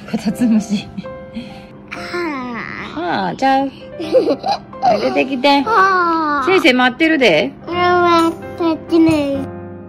こたつむし。はあ、ちゃう。出てきて。先生待ってるで。 待ってね。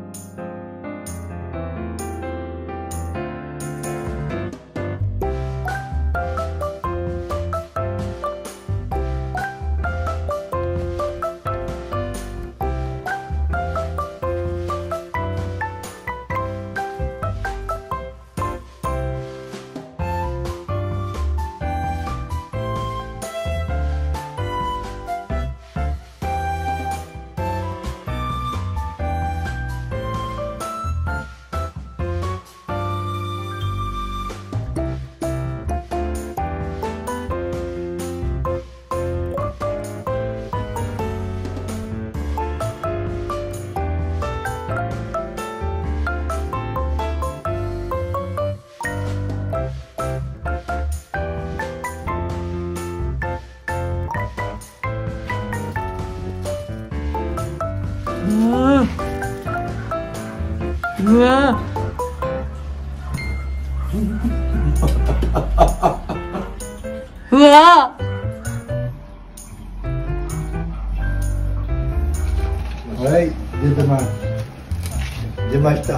うわ。うわ。 はい、出てます。出ました。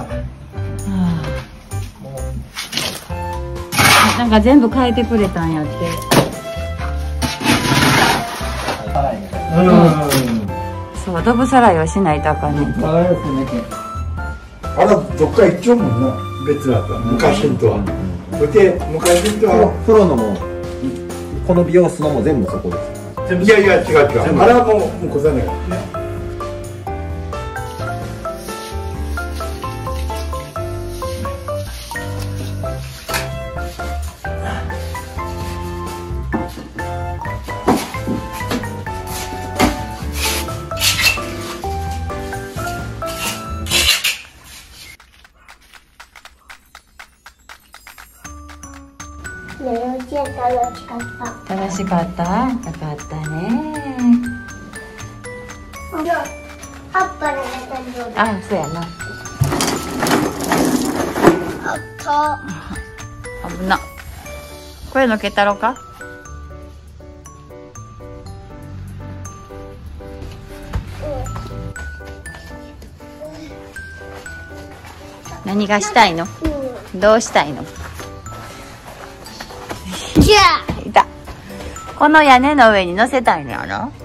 なんか全部変えてくれたんやって。そう、ドブさらいはしないとあかんねん。 あら、どっか行っちゃうもんな、別だと。昔のとは。で、昔のとは。 プロのも、この美容室のも全部そこです。 いやいや、違う違う。あれはもうこさないね。 幼稚園楽しかった。 楽しかった。よかったね。 パパの誕生日。 あ、そうやな。危な。これのけたろか。何がしたいの？どうしたいの？いた。この屋根の上に乗せたいのやろ。